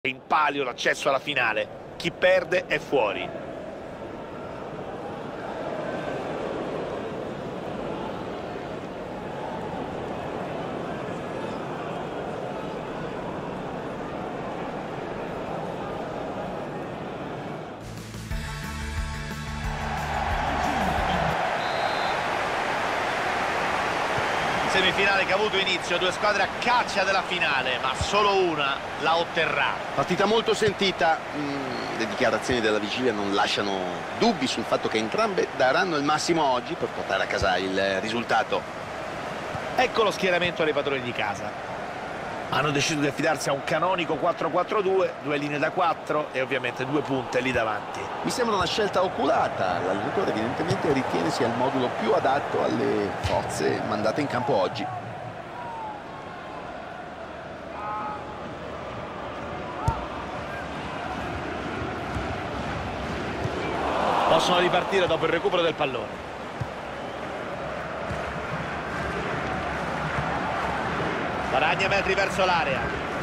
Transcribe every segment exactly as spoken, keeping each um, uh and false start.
In palio l'accesso alla finale. Chi perde è fuori. Semifinale che ha avuto inizio, due squadre a caccia della finale, ma solo una la otterrà. Partita molto sentita, mm, le dichiarazioni della vigilia non lasciano dubbi sul fatto che entrambe daranno il massimo oggi per portare a casa il risultato. Ecco lo schieramento dei padroni di casa. Hanno deciso di affidarsi a un canonico quattro quattro due, due linee da quattro e ovviamente due punte lì davanti. Mi sembra una scelta oculata, l'allenatore evidentemente ritiene sia il modulo più adatto alle forze mandate in campo oggi. Possono ripartire dopo il recupero del pallone. Guadagna metri verso l'area.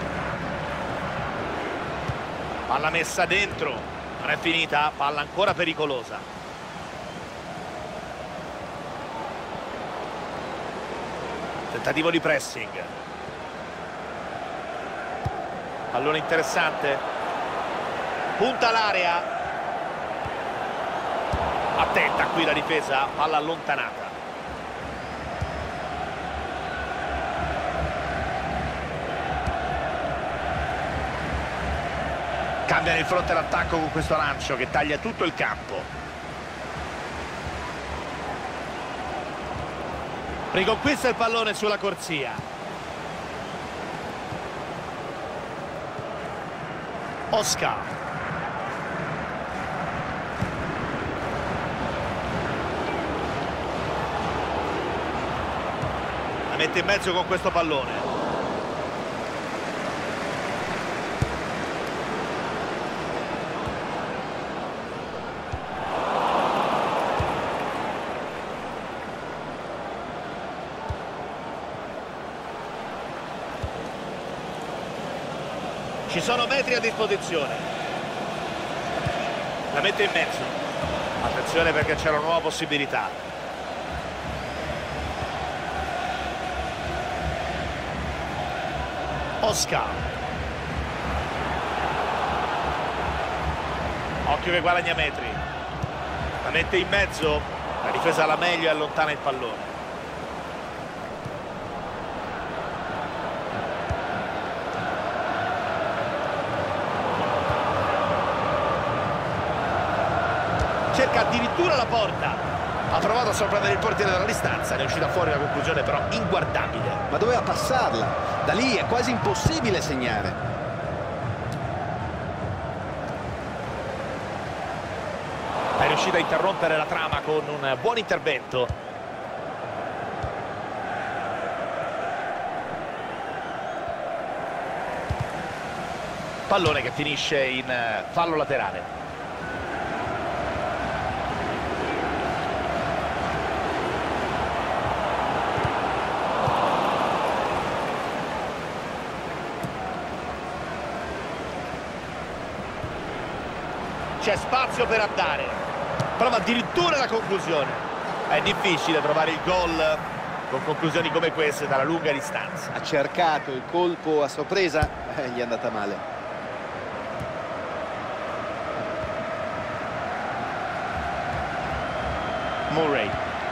Palla messa dentro. Non è finita, palla ancora pericolosa. Tentativo di pressing. Pallone interessante. Punta l'area. Attenta qui la difesa, palla allontanata. Cambia nel fronte l'attacco con questo lancio che taglia tutto il campo. Riconquista il pallone sulla corsia. Oscar. La mette in mezzo con questo pallone. Ci sono metri a disposizione. La mette in mezzo. Attenzione perché c'è una nuova possibilità. Oscar. Occhio che guadagna metri. La mette in mezzo. La difesa alla meglio e allontana il pallone. Cerca addirittura la porta. Ha provato a sorprendere il portiere dalla distanza. Ne è uscita fuori una conclusione però inguardabile. Ma doveva passarla. Da lì è quasi impossibile segnare. È riuscita a interrompere la trama con un buon intervento. Pallone che finisce in fallo laterale. C'è spazio per andare. Prova addirittura la conclusione. È difficile trovare il gol con conclusioni come queste dalla lunga distanza. Ha cercato il colpo a sorpresa, eh, gli è andata male. Murray.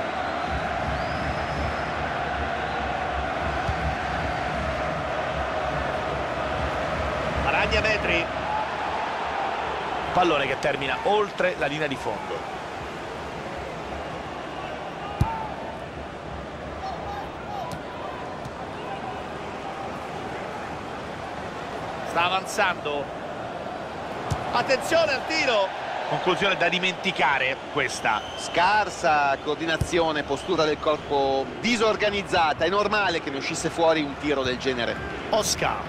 Guadagna metri. Pallone che termina oltre la linea di fondo. Sta avanzando. Attenzione al tiro. Conclusione da dimenticare questa. Scarsa coordinazione, postura del corpo disorganizzata. È normale che ne uscisse fuori un tiro del genere. Oscar.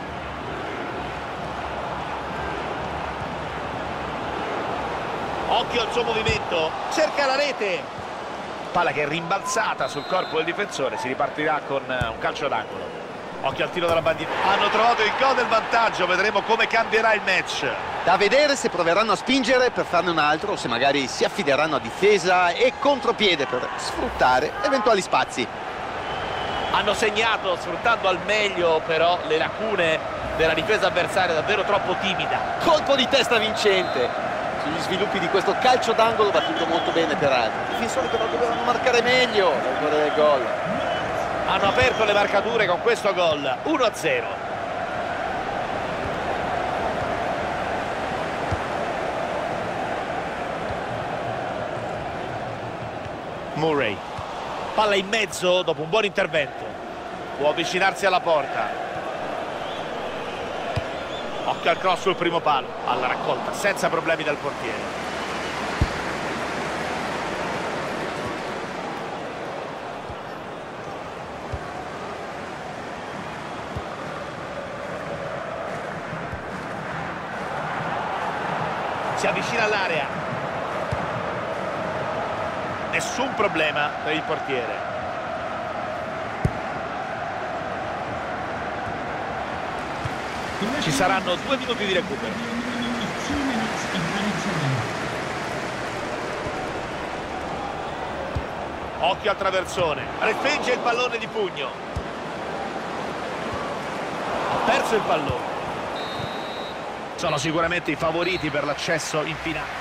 Occhio al suo movimento, cerca la rete. Palla che è rimbalzata sul corpo del difensore, si ripartirà con un calcio d'angolo. Occhio al tiro dalla bandina. Hanno trovato il gol del vantaggio, vedremo come cambierà il match. Da vedere se proveranno a spingere per farne un altro o se magari si affideranno a difesa e contropiede per sfruttare eventuali spazi. Hanno segnato sfruttando al meglio però le lacune della difesa avversaria, davvero troppo timida. Colpo di testa vincente sugli sviluppi di questo calcio d'angolo battuto molto bene peraltro. I difensori però dovevano marcare meglio l'autore del gol. Hanno aperto le marcature con questo gol. uno a zero. Murray, palla in mezzo dopo un buon intervento, può avvicinarsi alla porta. Occhio al cross sul primo palo, alla raccolta senza problemi dal portiere. Si avvicina all'area. Nessun problema per il portiere. Ci saranno due minuti di recupero. Occhio al traversone. Respinge il pallone di pugno. Ha perso il pallone. Sono sicuramente i favoriti per l'accesso in finale.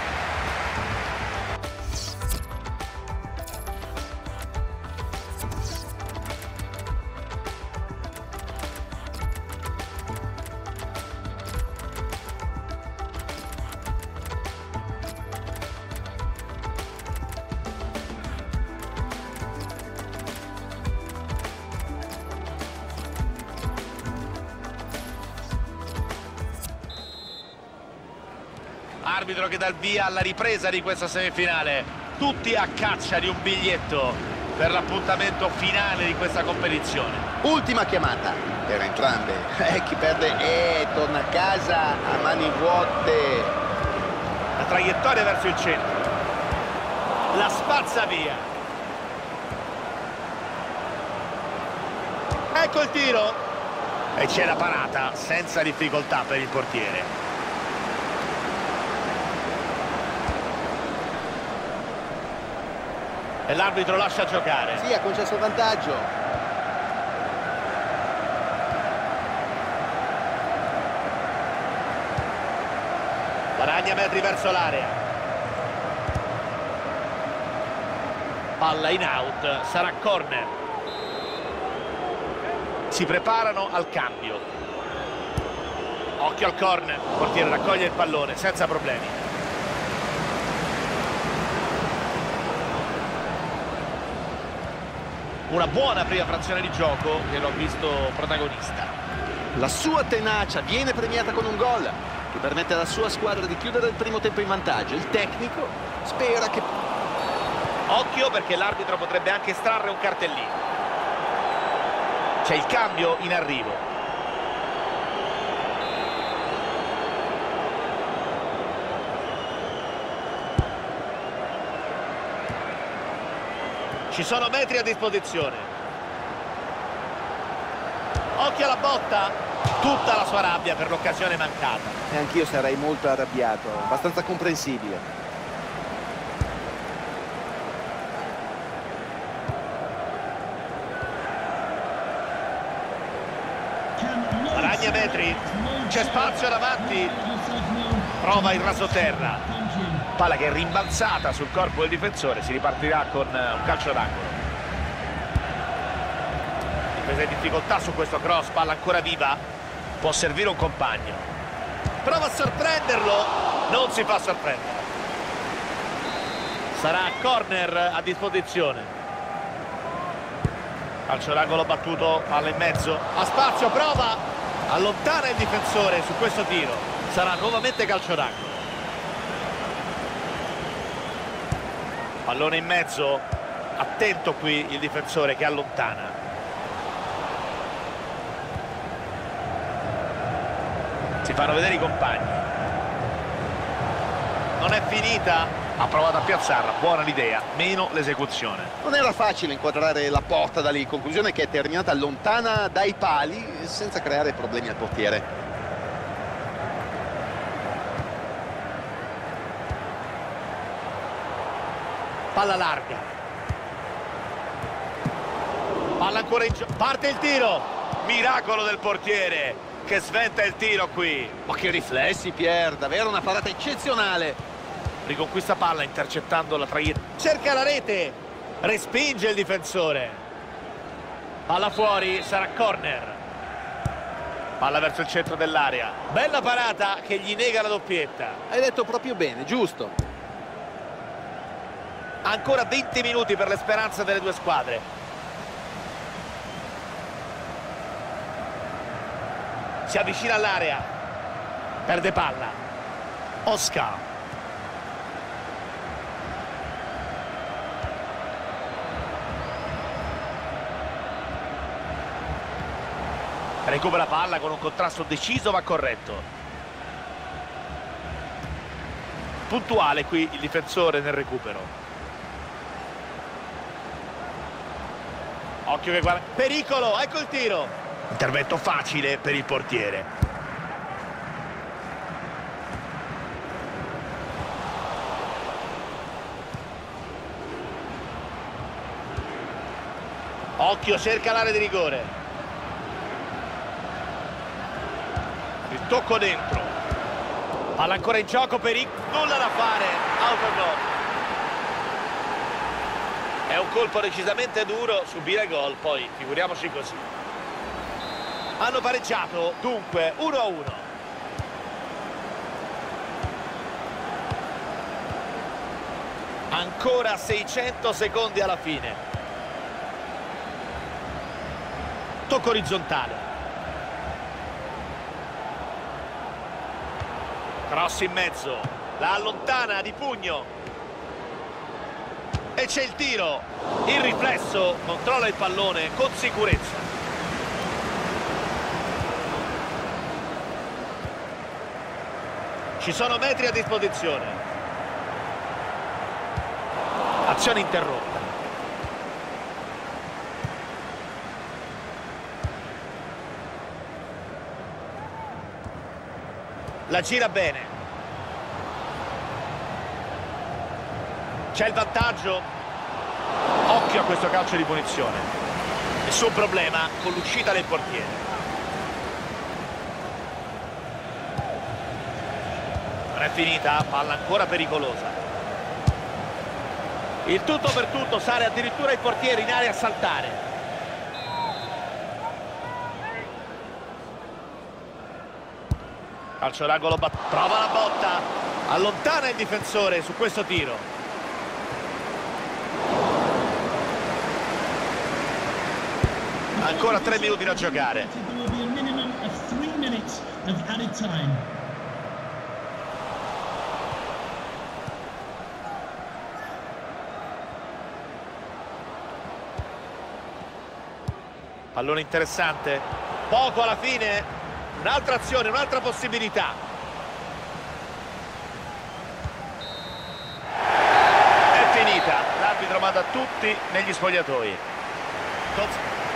Arbitro che dà il via alla ripresa di questa semifinale. Tutti a caccia di un biglietto per l'appuntamento finale di questa competizione. Ultima chiamata per entrambe. Eh, chi perde eh, torna a casa a mani vuote. La traiettoria verso il centro. La spazza via. Ecco il tiro. E c'è la parata senza difficoltà per il portiere. E l'arbitro lascia giocare. Sì, ha concesso il vantaggio. Guadagna metri verso l'area. Palla in out, sarà corner. Si preparano al cambio. Occhio al corner. Il portiere raccoglie il pallone senza problemi. Una buona prima frazione di gioco che l'ho visto protagonista. La sua tenacia viene premiata con un gol che permette alla sua squadra di chiudere il primo tempo in vantaggio. Il tecnico spera che... Occhio perché l'arbitro potrebbe anche estrarre un cartellino. C'è il cambio in arrivo. Ci sono metri a disposizione. Occhio alla botta. Tutta la sua rabbia per l'occasione mancata. E anch'io sarei molto arrabbiato, abbastanza comprensibile. Guadagna metri. C'è spazio davanti. Prova il rasoterra. Palla che è rimbalzata sul corpo del difensore. Si ripartirà con un calcio d'angolo. Difesa in difficoltà su questo cross. Palla ancora viva. Può servire un compagno. Prova a sorprenderlo. Non si fa sorprendere. Sarà corner a disposizione. Calcio d'angolo battuto. Palla in mezzo. Ha spazio, prova. Allontana il difensore su questo tiro. Sarà nuovamente calcio d'angolo. Pallone in mezzo, attento qui il difensore che allontana. Si fanno vedere i compagni. Non è finita, Ha provato a piazzarla, buona l'idea, meno l'esecuzione. Non era facile inquadrare la porta da lì, conclusione che è terminata lontana dai pali senza creare problemi al portiere. Palla larga. Palla ancora in gioco, parte il tiro. Miracolo del portiere che sventa il tiro qui. Ma che riflessi, Pier, davvero una parata eccezionale. Riconquista palla intercettando la traiettoria. Cerca la rete, respinge il difensore. Palla fuori, sarà corner. Palla verso il centro dell'area. Bella parata che gli nega la doppietta. Hai detto proprio bene, giusto. Ancora venti minuti per le speranze delle due squadre. Si avvicina all'area. Perde palla. Oscar. Recupera palla con un contrasto deciso, va corretto. Puntuale qui il difensore nel recupero. Occhio che guarda. Pericolo, ecco il tiro. Intervento facile per il portiere. Occhio, cerca l'area di rigore. Il tocco dentro. Palla ancora in gioco, pericolo. Nulla da fare. Autogol. È un colpo decisamente duro subire gol, poi figuriamoci così. Hanno pareggiato, dunque uno a uno. Ancora seicento secondi alla fine. Tocco orizzontale. Cross in mezzo, la allontana di pugno e c'è il tiro. Il riflesso, controlla il pallone con sicurezza. Ci sono metri a disposizione. Azione interrotta. La gira bene. C'è il vantaggio. Occhio a questo calcio di punizione. Nessun problema con l'uscita del portiere. Non è finita, palla ancora pericolosa. Il tutto per tutto, sale addirittura il portiere in area a saltare. Calcio d'angolo, trova la botta, allontana il difensore su questo tiro. Ancora tre minuti da giocare. Pallone interessante, poco alla fine. Un'altra azione, un'altra possibilità. È finita. L'arbitro manda tutti negli spogliatoi.